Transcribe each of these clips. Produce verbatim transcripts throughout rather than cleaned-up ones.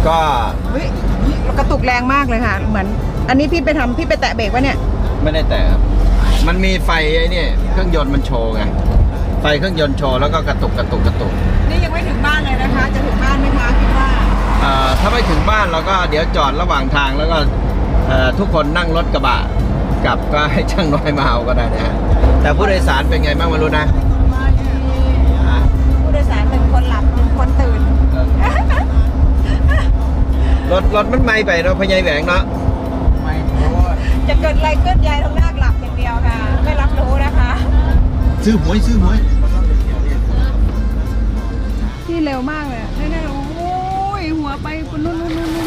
ก็กระตุกแรงมากเลยค่ะเหมือนอันนี้พี่ไปทำพี่ไปแตะเบรกวะเนี่ยไม่ได้แตะครับมันมีไฟไอ้นี่เครื่องยนต์มันโชว์ไงไฟเครื่องยนต์โชว์แล้วก็กระตุกกระตุกกระตุกนี่ยังไม่ถึงบ้านเลยนะคะจะถึงบ้านไหมคะคิดว่าถ้าไม่ถึงบ้านเราก็เดี๋ยวจอดระหว่างทางแล้วก็ทุกคนนั่งรถกระบะกลับก็ให้ช่างน้อยมาเอาก็ได้นะฮะแต่ผู้โดยสารเป็นไงบ้างไม่รู้นะผู้โดยสารหนึ่งคนหลับหนึ่งคนตื่นรถรถมันไม่ไปเราพยายแหวงเนาะไม่จะเกิดอะไรขึ้นยายต้องนั่งหลับอย่างเดียวค่ะไม่รับรู้นะคะซื้อหวยซื้อหวยที่เร็วมากเลยนี่นี่โอ้ยหัวไปคุณนู่นนู่นนู่น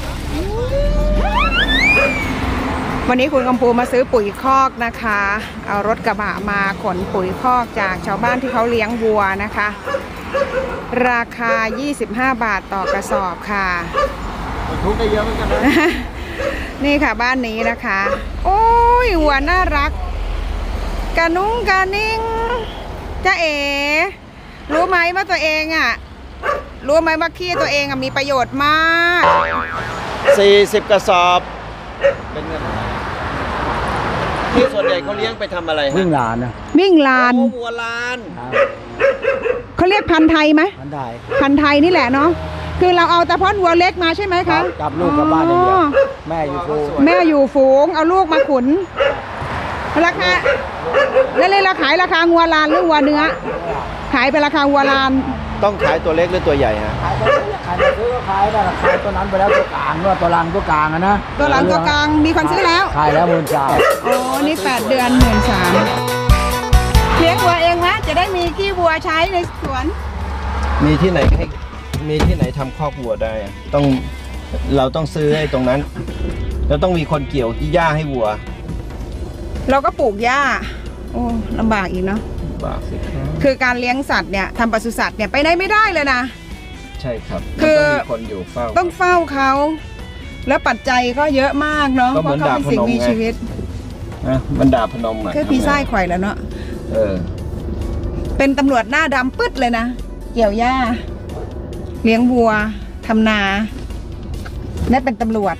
วันนี้คุณกำพูมาซื้อปุ๋ยคอกนะคะเอารถกระบะมาขนปุ๋ยคอกจากชาวบ้านที่เขาเลี้ยงวัวนะคะราคายี่สิบห้าบาทต่อกระสอบค่ะทุกได้เยอะเหมือนกันนะนี่ค่ะบ้านนี้นะคะโอ้ยวัวน่ารักกระนุ้งกระนิ่งจ้าเอ๋รู้ไหมว่าตัวเองอ่ะรู้ไหมว่าขี้ตัวเองอ่ะมีประโยชน์มากสี่สิบกระสอบเป็นเงินที่ส่วนใหญ่เขาเลี้ยงไปทำอะไรวิ่งลานนะวิ่งลานวัวลานเขาเรียกพันธุ์ไทยไหมพันธุ์ไทยพันธุ์ไทยนี่แหละเนาะคือเราเอาแต่พ่อวัวเล็กมาใช่ไหมคะจับลูกกับบ้านอย่างเดียวแม่อยู่ฝูงแม่อยู่ฝูงเอาลูกมาขุนราคาแล้วเลยเราขายราคาวัวลานหรือวัวเนื้อขายเป็นราคาวัวลานต้องขายตัวเล็กหรือตัวใหญ่ฮะขายตัวขายซื้อก็ขายได้ขายตัวนั้นไปแล้วตัวกลางด้วยตัวลังตัวกลางนะตัวลังตัวกลางมีคนซื้อแล้วขายแล้วหมื่นสามโอ้นี่แปดเดือนหมื่นสามเลี้ยงวัวเองนะจะได้มีขี้วัวใช้ในสวนมีที่ไหนให้มีที่ไหนทำคอกวัวได้ต้องเราต้องซื้อให้ตรงนั้นแล้วต้องมีคนเกี่ยวหญ้าให้วัวเราก็ปลูกหญ้าโอ้ลำบากอีกเนาะลำบากสิคือการเลี้ยงสัตว์เนี่ยทำปศุสัตว์เนี่ยไปไหนไม่ได้เลยนะใช่ครับคือต้องมีคนอยู่เฝ้าต้องเฝ้าเขาแล้วปัจจัยก็เยอะมากเนาะเพราะเขาเป็นสิ่งมีชีวิตนะมันดาบพนมอ่ะแค่พีไส้ไข่แล้วเนาะเออเป็นตำรวจหน้าดำปึ๊ดเลยนะเกี่ยวหญ้าเลี้ยงวัวทำนานั่นเป็นตำรวจ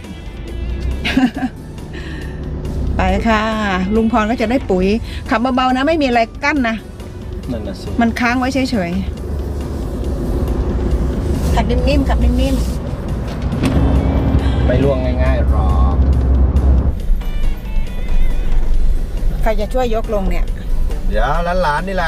ไปค่ะลุงพรก็จะได้ปุ๋ยขับเบาๆนะไม่มีอะไรกั้นนะนั่นน่ะสิมันค้างไว้เฉยๆขับนิ่มๆขับนิ่มๆไปล่วงง่ายๆหรอใครจะช่วยยกลงเนี่ยเดี๋ยวหลานๆนี่แหละ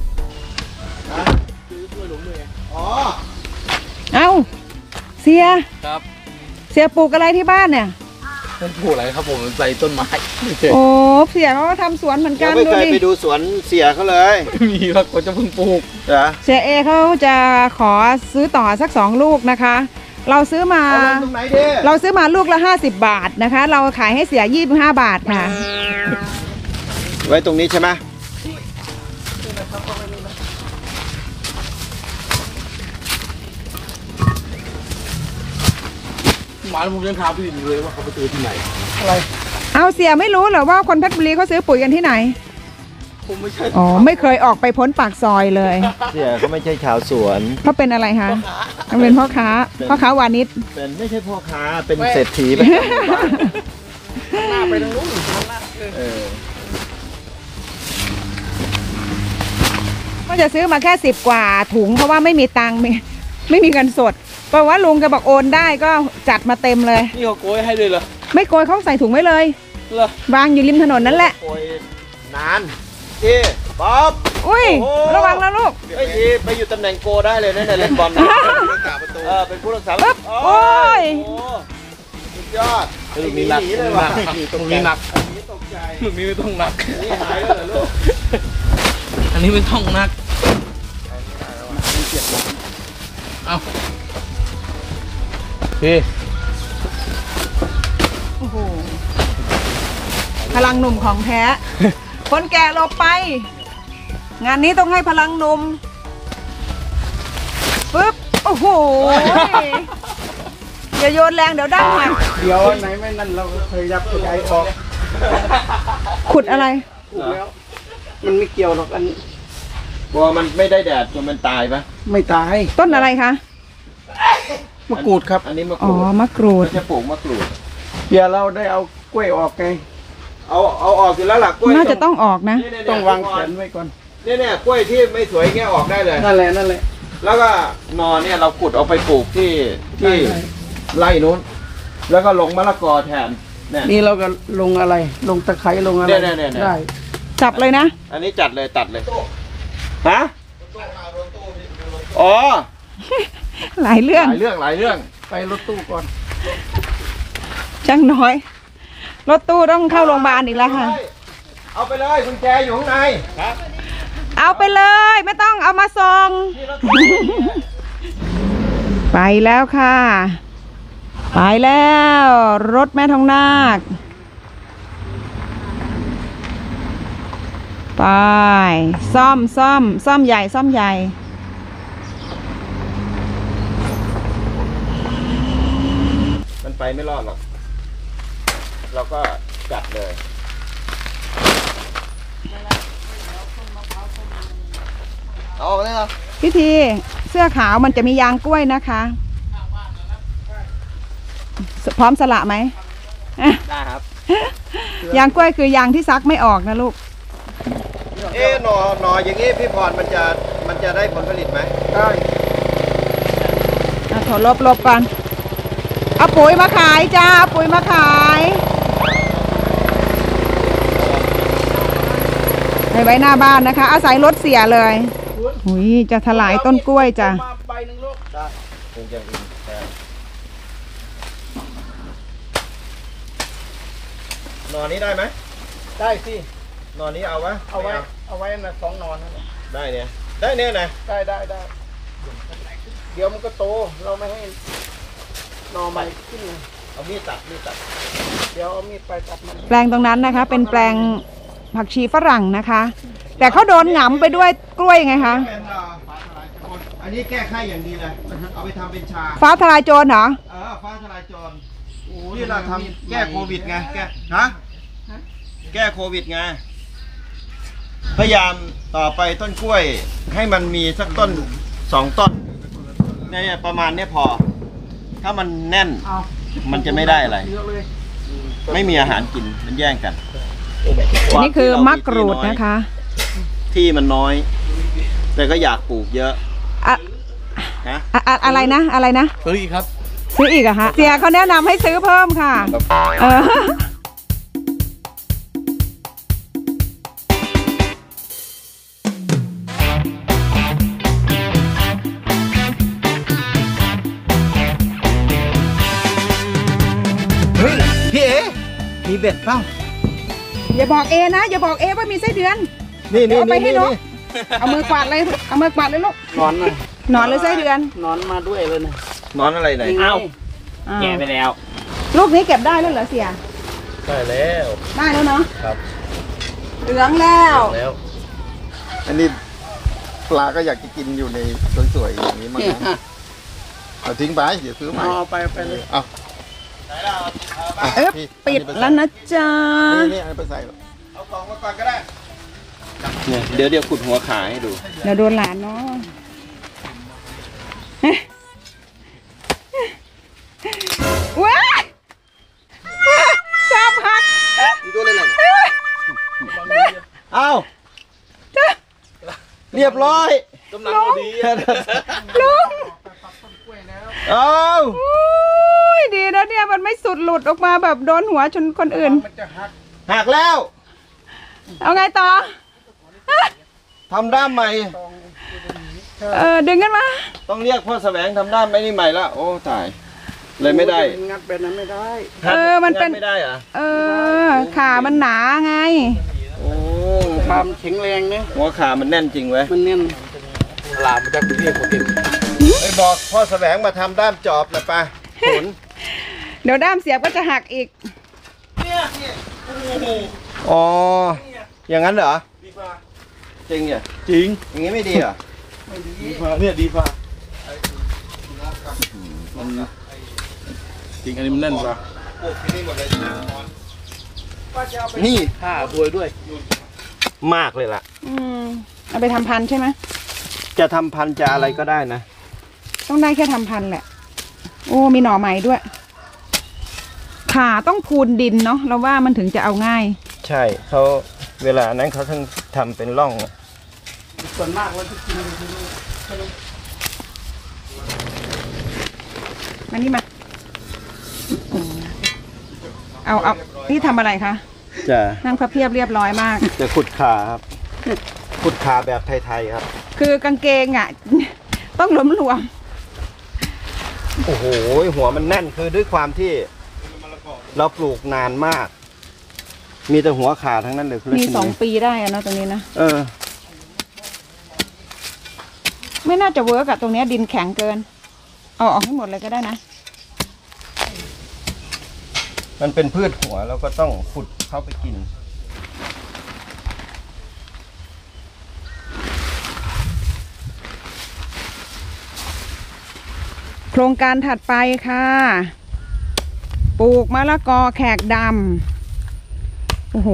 อ๋อเอ้าเสียครับเสียปลูกอะไรที่บ้านเนี่ยมันปลูกอะไรครับผมใส่ต้นไม้โอ้เสียเขาทำสวนเหมือนกันไม่เคยไปดูสวนเสียเขาเลยมีครับเขาจะเพิ่งปลูกเสียเอเขาจะขอซื้อต่อสักสองลูกนะคะเราซื้อมาเราซื้อมาลูกละห้าสิบบาทนะคะเราขายให้เสียยี่สิบห้าบาทค่ะไว้ตรงนี้ใช่ไหมหมาผมยังถามพี่เลยว่าเขาไปซื้อที่ไหนอะไรเอาเสียไม่รู้เหรอว่าคนเพชรบุรีเขาซื้อปุ๋ยกันที่ไหนผมไม่ใช่อ๋อไม่เคยออกไปพ้นปากซอยเลยเสียเขาไม่ใช่ชาวสวนเขาเป็นอะไรคะเขาเป็นพ่อค้าพ่อค้าวานิชเป็นไม่ใช่พ่อค้าเป็นเศรษฐีไปหน้าไปทางนู้นก็จะซื้อมาแค่สิบกว่าถุงเพราะว่าไม่มีตังค์ไม่ไม่มีเงินสดเพราะว่าลุงแกบอกโอนได้ก็จัดมาเต็มเลยนี่เขาโกยให้เลยเหรอไม่โกยเขาใส่ถุงไว้เลยเหรอวางอยู่ริมถนนนั่นแหละโกยนานพี่บ๊อบอุ้ยระวังแล้วลูกไอ้ทีไปอยู่ตำแหน่งโกได้เลยนะเนี่ยเล่นบอลนะเออเป็นผู้รักษาประตูโอ้ยสุดยอดลูกนี้หนักลูกนี้หนักลูกนี้ไม่ต้องหนักนี่หายแล้วเหรอลูกอันนี้ไม่ต้องหนักเอาพี่โอ้โหพลังหนุ่มของแท้คนแก่หลบไปงานนี้ต้องให้พลังหนุ่มปึ๊บโอ้โหอย่าโยนแรงเดี๋ยวดั้งหักเดี๋ยวไหนไม่นั่นเราเคยยับใจออกขุดอะไรขุดแล้วมันไม่เกี่ยวหรอกอันกลัวมันไม่ได้แดดจนมันตายปะไม่ตายต้นอะไรคะมะกรูดครับอันนี้มะกอ๋อรูดมะกรูดเราจะปลูกมะกรูดเดี๋ยวเราได้เอากล้วยออกไงเอาเอาออกอยู่แล้วล่ะกล้วยน่าจะต้องออกนะเนี่ยๆๆต้องวางแผนไว้ก่อนเนี่ยเนี่ยกล้วยที่ไม่สวยแค่ออกได้เลยนั่นแหละนั่นแหละแล้วก็นอเนี่ยเราขุดเอาไปปลูกที่ที่ใช่ไร่นู้น แล้วก็ลงมะละกอแทนเนี่ยนี่เราก็ลงอะไร ลงตะไคร้ลงอะไรเนี่ยๆๆๆได้จับเลยนะอันนี้จัดเลยตัดเลยฮะอ๋อหลายเรื่องหลายเรื่องหลายเรื่องไปรถตู้ก่อนช่างน้อย รถตู้ต้องเข้าโรงพยาบาลอีกแล้วค่ะเอาไปเลยกุญแจอยู่ข้างในเอาไปเลย ไม่ต้องเอามาส่ง ไปแล้วค่ะ ไปแล้ว รถแม่ทองนาค ไป ซ่อมซ่อมซ่อมใหญ่ซ่อมใหญ่มันไปไม่รอดหรอกเราก็จัดเลยเอาไปเลยเหรอพิธีเสื้อขาวมันจะมียางกล้วยนะคะ พร้อมสละไหมได้ครับยางกล้วยคือยางที่ซักไม่ออกนะลูกเอ๊ะหนอหนออย่างงี้พี่พรมันจะมันจะได้ผลผลิตไหมได้อ่ะถอดลบลบก่อน เอาปุ๋ยมาขายจ้าเอาปุ๋ยมาขายให้ไว้หน้าบ้านนะคะ อาศัยรถเสียเลยหุยจะถลายต้นกล้วยจ้ะมาใบหนึ่งลูกได้คงจะอื่นแต่หนอนี้ได้ไหมได้สิหนอนี้เอาวะเอาไว้ม่เอาไว้นะสองนอนนั่นแหละได้เนี่ยได้เนี่ยนะได้ได้ได้ เดี๋ยวมันก็โต เราไม่ให้หนอใหม่ขึ้นไงเอามีดตัดมีดตัดเดี๋ยวเอามีดไปตัดมันแปลงตรงนั้นนะคะ เป็นแปลงผักชีฝรั่งนะคะ แต่เขาโดนหงำไปด้วยกล้วยไงคะเป็นเอ่ออันนี้แก้ไข้อย่างดีเลย เอาไปทำเป็นชาฟ้าทลายโจรเหรอเออฟ้าทลายโจรที่เราทำแก้โควิดไงแก้ฮะแก้โควิดไงพยายามต่อไปต้นกล้วย ให้มันมีสักต้นสองต้นเนี่ยประมาณเนี้ยพอ ถ้ามันแน่นเอามันจะไม่ได้อะไรเยอะเลยไม่มีอาหารกินมันแย่งกันอันนี้คือมะกรูดนะคะที่มันน้อย แต่ก็อยากปลูกเยอะอะนะอะอะอะไรนะ อะไรนะซื้ออีกครับซื้ออีกอะฮะเสียเขาแนะนำให้ซื้อเพิ่มค่ะ เออเฮ้ยพี่เอ๋มีเบ็ดเปล่าอย่าบอกเอนะ อย่าบอกเอว่ามีไส้เดือนนี่นี่เอาไปนี่ให้นี่นก เอามือกวาดเลย เอามือกวาดเลยลูกนอนนะหนอนหรือไส้เดือนนอนมาด้วยเลยนะนอนอะไรไหนนี่ไงอ้าวแก่ไปแล้วลูกนี้เก็บได้แล้วเหรอเสียได้แล้วได้แล้วเนาะครับเหลืองแล้วแล้ว อันนี้ปลาก็อยากจะกินอยู่ในสวยๆอย่างนี้มั้งนะเอาทิ้งไปเดี๋ยวซื้อใหม่เอาไปไปเลยเอาเอ๊ะปิดแล้วนะจ๊ะนี่นี่เอาไปใส่เอากล่องมาก่อนก็ได้เนี่ยเดี๋ยวเดี๋ยวขุดหัวขาให้ดูเดี๋ยวโดนหลานเนาะว้าจับหักมีตัวอะไรเอาเรียบร้อยกำลังดีลุงเอาอุ้ยดีนะเนี่ยมันไม่สุดหลุดออกมาแบบโดนหัวชนคนอื่นมันจะหักหักแล้วเอาไงต่อทำด้ามใหม่เออดึงกันมาต้องเรียกพ่อแสวงทำด้ามไม่นี่ใหม่ละโอ้ตาย เลยไม่ได้งัดแบบนั้นไม่ได้เออมันเป็นงัดไม่ได้เหรอเออขามันหนาไงโอ้ความแข็งแรงเนี่ยหัวขามันแน่นจริงเว้ยมันเนี่ยลามมาจากกรุงเทพผมเห็นไอ้บอกพ่อแสวงมาทำด้ามจอบหนะปะขนเดี๋ยวด้ามเสียบก็จะหักอีกอ๋อ อย่างนั้นเหรอ จริงเหรอจริงอย่างงี้ไม่ดีเหรอดีฟ้าเนี่ยดีฟ้ามันจริงอันนี้มันแน่นกว่านี่ผ้าสวยด้วยมากเลยล่ะอืมเอาไปทำพันธุ์ใช่ไหมจะทำพันธุ์จะอะไรก็ได้นะต้องได้แค่ทำพันธุ์แหละโอ้มีหน่อไม้ด้วยขาต้องพูนดินเนาะเราว่ามันถึงจะเอาง่ายใช่เขาเวลานั้นเขาทั้งทำเป็นร่องส่วนมากเราจะกินกันที่นี่มานี่มาเอาเอานี่ทำอะไรคะจะนั่งพับเพียบเรียบร้อยมากจะขุดขาครับ ขุดขาแบบไทยๆครับคือกางเกงอ่ะ ต้องหลวมหลวมโอ้โหหัวมันแน่นคือด้วยความที่เราปลูกนานมาก มีแต่หัวขาทั้งนั้นเลยคุณมีรัชนีสองปีได้อะเนาะตรงนี้นะเออไม่น่าจะเวิร์กอะตรงเนี้ยดินแข็งเกิน เอาออกให้หมดเลยก็ได้นะมันเป็นพืชหัวเราก็ต้องขุดเข้าไปกินโครงการถัดไปค่ะ ปลูกมะละกอแขกดำโอ้โห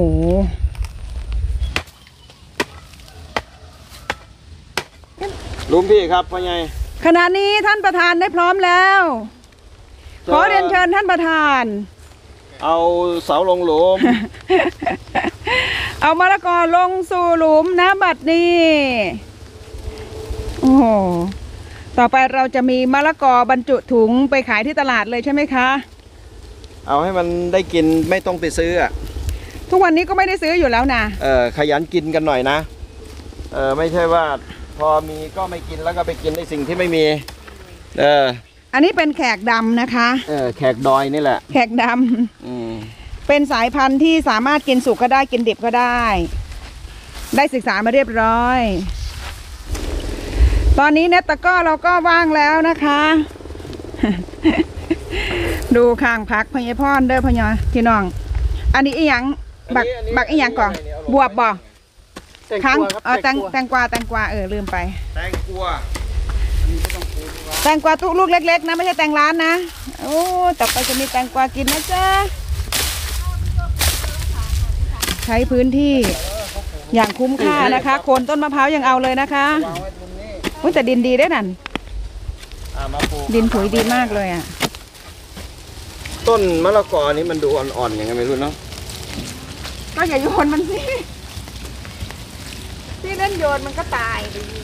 ลุงพี่ครับพ่อใหญ่ขณะนี้ท่านประธานได้พร้อมแล้ว ขอเรียนเชิญท่านประธานเอาเสาลงหลุมเอามะละกอลงสู่หลุมนะบัดนี้ โอ้โห ต่อไปเราจะมีมะละกอบรรจุถุงไปขายที่ตลาดเลยใช่ไหมคะเอาให้มันได้กินไม่ต้องไปซื้ออ่ะทุกวันนี้ก็ไม่ได้ซื้ออยู่แล้วนะเออขยันกินกันหน่อยนะ เออไม่ใช่ว่าพอมีก็ไม่กินแล้วก็ไปกินในสิ่งที่ไม่มี เอออันนี้เป็นแขกดำนะคะเออแขกดอยนี่แหละแขกดอืมำเป็นสายพันธุ์ที่สามารถกินสุกก็ได้กินดิบก็ได้ ได้ศึกษามาเรียบร้อย ตอนนี้เนตตะก้อเราก็ว่างแล้วนะคะ ดูข้างพักพญพรเด้อพญพี่น้อง อันนี้อีหยังบักบักอีหยังก่อนบวบบ่แตงครั้งกวาครับเออแตงกวาแตงกวาแตงกวาเออลืมไปแตงกลัวแตงกวาตุกลูกเล็กๆนะไม่ใช่แตงร้านนะโอ้ต่อไปจะมีแตงกวากินนะจ๊ะใช้พื้นที่อย่างคุ้มค่านะคะโคนต้นมะพร้าวยังเอาเลยนะคะวางไว้ตรงนี้อุ๊ยแต่ดินดีได้นั่นอ่ามาปลูกดินผุยดีมากเลยอ่ะต้นมะละกอนี้มันดูอ่อนๆอย่างไงไม่รู้เนาะก็อย่าโยนมันสิที่เล่นโยนมันก็ตาย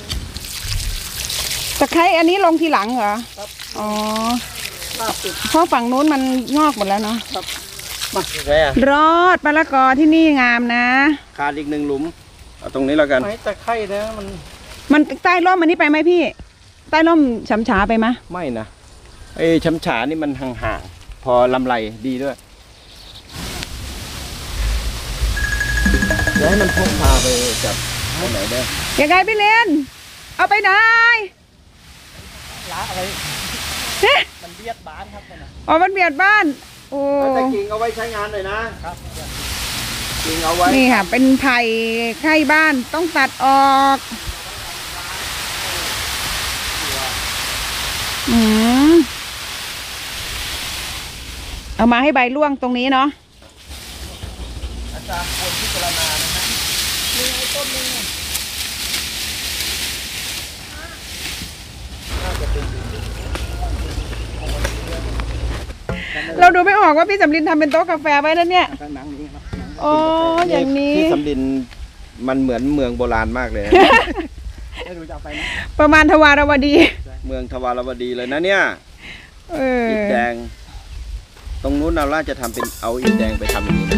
ตะไคร้อันนี้ลงทีหลังเหรออ๋อล่าสุดเพราะฝั่งนู้นมันงอกหมดแล้วเนาะไงอ่ะรอดมะละกอที่นี่งามนะขาดอีกหนึ่งหลุมเอาตรงนี้แล้วกันไม้ตะไคร้นะมันมันใต้ร่มอันนี้ไปไหมพี่ ใต้ร่มฉำฉาไปไหมไม่นะไอ้ช้ำฉานี่มันห่างๆพอลำไรดีด้วยแล้วให้มันพกพาไปจับไปไหนได้ยังไงพี่เลนเอาไปไหนล้าอะไรเฮ้ยมันเบียดบ้านครับนะอ๋อมันเบียดบ้าน โอ้แต่กิ่งเอาไว้ใช้งานหน่อยนะครับ กิ่งเอาไว้นี่ค่ะ เป็นไผ่ไข่บ้านต้องตัดออก อืมเอามาให้ใบร่วงตรงนี้เนาะอาจารย์ควรพิจารณานะฮะมีไอ้ต้นนึงเราดูไม่ออกว่าพี่สำลินทำเป็นโต๊ะกาแฟไว้แล้วเนี่ยข้างหนังนี้ครับอ๋อ อย่างนี้ที่สำลินมันเหมือนเมืองโบราณมากเลยนะไม่รู้จะเอาไปไหมประมาณทวารวดีเมืองทวารวดีเลยนะเนี่ยเอออิฐแดง ตรงนู้นเราล่าจะทำเป็นเอาอิฐแดงไปทำอย่างนี้นะ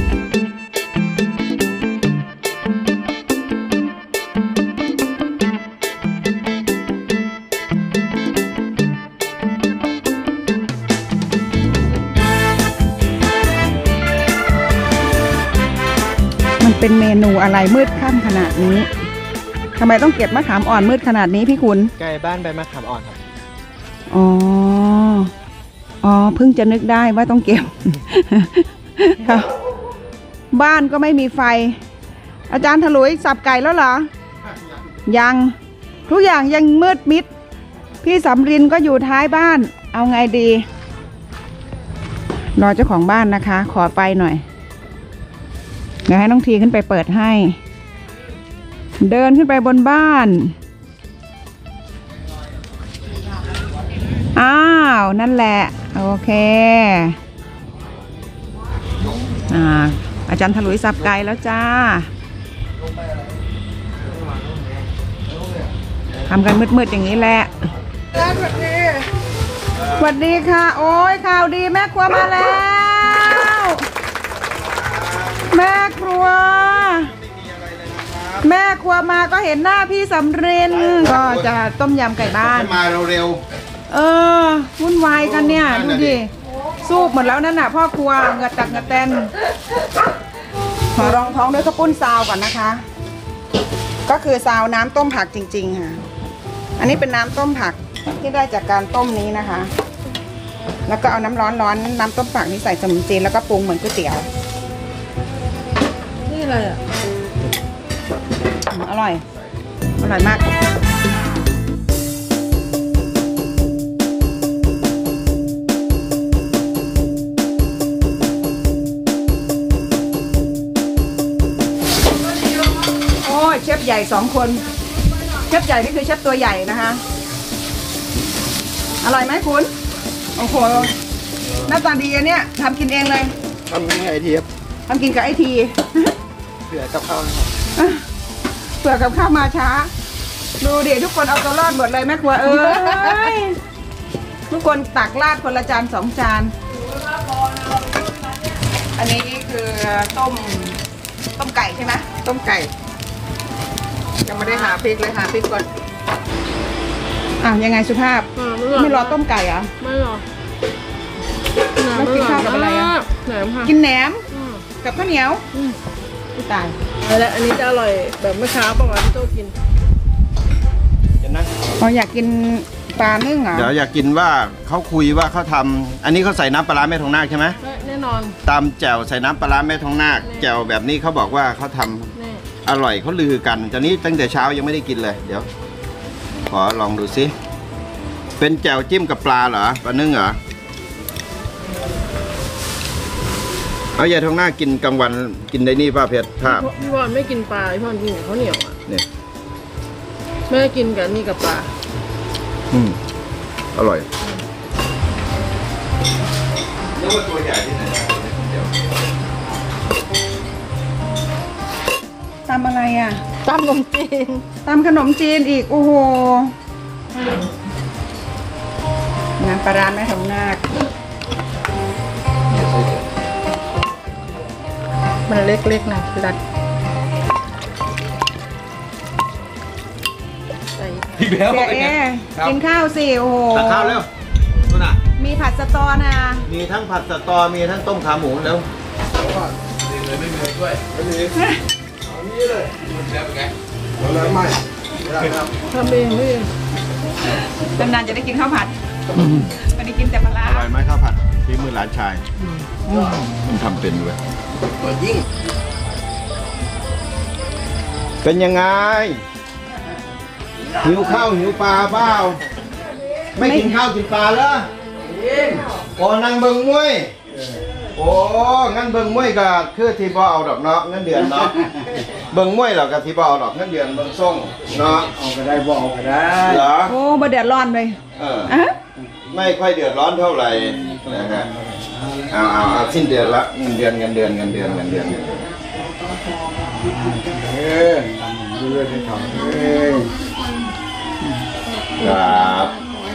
มันเป็นเมนูอะไรมืดค่ำขนาดนี้ทำไมต้องเก็บมะขามอ่อนมืดขนาดนี้พี่คุณไก่บ้านใบมะขามอ่อนครับอ๋อ อ๋อ เพิ่งจะนึกได้ว่าต้องเก็บ ค่ะบ้านก็ไม่มีไฟ อาจารย์ถลุยสับไก่แล้วเหรอ ยัง ทุกอย่างยังมืดมิด พี่สำรินก็อยู่ท้ายบ้าน เอาไงดี รอเจ้าของบ้านนะคะ ขอไฟหน่อย เดี๋ยวให้น้องทีขึ้นไปเปิดให้ เดินขึ้นไปบนบ้านอ้าว นั่นแหละ โอเคอ่าอาจารย์ถลุยสับไก่แล้วจ้าทำกันมืดๆอย่างนี้แหละสวัสดีสวัสดีค่ะ โอ้ยข่าวดีแม่ครัวมาแล้ว แม่ครัว แม่ครัวมาก็เห็นหน้าพี่สำเร็จก็จะต้มยำไก่บ้านมาเร็วเออวุ่นวายกันเนี่ย ดูดิสูบหมดแล้วนั่นน่ะพ่อครัวเหงือตักเหงือแตนขอรองท้องด้วยข้าวปุ้นซาวก่อนนะคะ ก็คือซาวน้ำต้มผักจริงๆค่ะอันนี้เป็นน้ำต้มผักที่ได้จากการต้มนี้นะคะ แล้วก็เอาน้ำร้อนร้อนน้ำต้มผักนี้ใส่สมุนจีนแล้วก็ปรุงเหมือนก๋วยเตี๋ยวนี่อะไรอ่ะอร่อยอร่อยมากเชฟใหญ่สองคนเชฟใหญ่นี่คือเชฟตัวใหญ่นะคะอร่อยไหมคุณโอ้โหหน้าตาดีอันเนี้ยทำกินเองเลยทำยังไงทีครับทำกินกับไอทีเผื่อกับข้าวเผื่อกับข้าวมาช้าดูดิทุกคนเอาตัวรอดหมดเลยแม่ครัวเอ้ยทุกคนตักราดคนละจานสองจานอันนี้คือต้มต้มไก่ใช่ไหมต้มไก่ยังไม่ได้หาพริกเลยหาพริกก่อนอ่ะยังไงสุภาพไม่รอต้มไก่เหรอไม่รอแล้วกินข้าวกับอะไรอ่ะแหนมค่ะกินแหนมกับข้าวเหนียวตายแล้วอันนี้จะอร่อยแบบเมื่อเช้าป่ะวะที่โตกินๆจะนั่งอ๋ออยากกินปลานึ่งเหรอเดี๋ยวอยากกินว่าเขาคุยว่าเขาทำอันนี้เขาใส่น้ำปลาร้าแม่ทองนาคใช่ไหมแน่นอนตำแจ่วใส่น้ำปลาร้าแม่ทองนาคแจ่วแบบนี้เขาบอกว่าเขาทำอร่อยเขาลือกันตอนนี้ตั้งแต่เช้ายังไม่ได้กินเลยเดี๋ยวขอลองดูซิเป็นแจ่วจิ้มกับปลาเหรอปลานึ่งเหรอเอายายทองนาคกินกลางวันกินได้นี่ป่ะเพชรภาพพี่บอลไม่กินปลาพี่บอลกินข้าวเหนียวอ่ะเนี่ยแม่กินกับนี่กับปลาอืมอร่อยนึกว่าตัวใหญ่ที่ไหนตำอะไรอ่ะตำขนมจีนตำขนมจีนอีกโอ้โหน้ำปลาร้าแม่ทองนาคมันเล็กๆนะรัดพี่เบลเสียเอกินข้าวสิโอ้โหตักข้าวเร็วนู่นน่ะมีผัดสตอนะมีทั้งผัดสตอมีทั้งต้มขาหมูแล้วมีเลยไม่มีด้วยไม่มีเอานี้เลยแล้วเป็นไงแล้วไม่ทำเองไม่เองนานๆจะได้กินข้าวผัดไม่ได้กินแต่ปลาอร่อยไหมข้าวผัดฝีมือหลานชายมันทำเป็นด้วยยิ่งเป็นยังไงหิวข้าวหิวปลาเปล่าไม่กินข้าวกินปลาเหรอโอ้นั่งเบิ่งมวยโอ้งั้นเบิ่งมวยก็คือที่บ่เอาดอกเนาะเงินเดือนเนาะเบิ่งมวยเหรอก็ที่บ่เอาดอกเงินเดือนเบิ่งส่งเนาะเอาก็ได้บ่เอาก็ได้เหรอโอ้บ่เดือดร้อนเลยเออไม่ค่อยเดือดร้อนเท่าไหร่นะฮะเอาเอาเอาสิ้นเดือนละเงินเดือนเงินเดือนเงินเดือนเงินเดือนเออเรื่อยๆทำเองครับ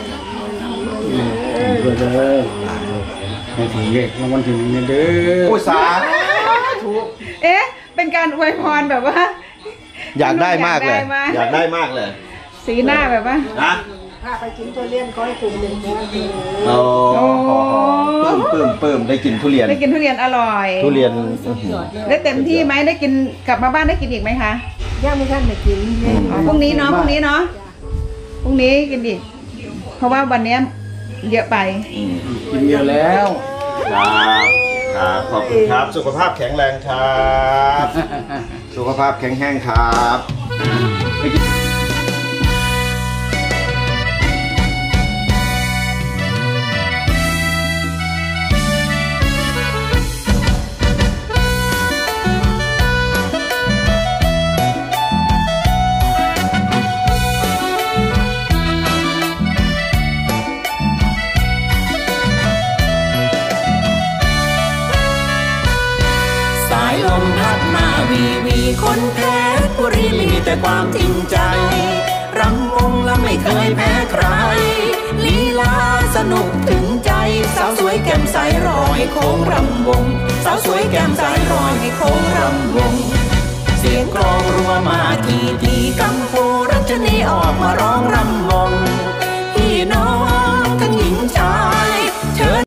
เรื่อยๆให้ถึงเลขรางวัลที่หนึ่งเด้ออุตสาห์ถูกเอ๊ะเป็นการอวยพรแบบว่าอยากได้มากเลยอยากได้มากเลยสีหน้าแบบว่านะถ้าไปกินทุเรียนก็ให้กลุ่มหนึ่งโอ้ปื้มปื้มปื้มได้กินทุเรียนได้กินทุเรียนอร่อยทุเรียนได้เต็มที่ไหมได้กินกลับมาบ้านได้กินอีกไหมคะย่างไม่ทันได้กินพรุ่งนี้เนาะพรุ่งนี้เนาะพรุ่งนี้กินอีกเพราะว่าวันนี้เยอะไปกินเยอะแล้วครับครับขอบคุณครับสุขภาพแข็งแรงครับสุขภาพแข็งแรงครับมพัดมาวีวีคนเพชรบุรีไม่มีแต่ความจริงใจรำวงและไม่เคยแพ้ใครลีลาสนุกถึงใจสาวสวยแก้มใสร้อยโค้งรำวงสาวสวยแก้มใส